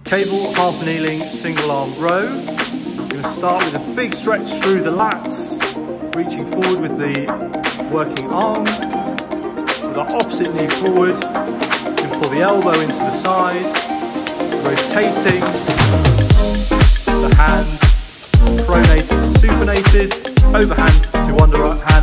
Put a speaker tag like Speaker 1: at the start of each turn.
Speaker 1: Cable half kneeling single arm row. We're going to start with a big stretch through the lats, reaching forward with the working arm, with our opposite knee forward. You can pull the elbow into the side, rotating the hand, pronated to supinated, overhand to underhand.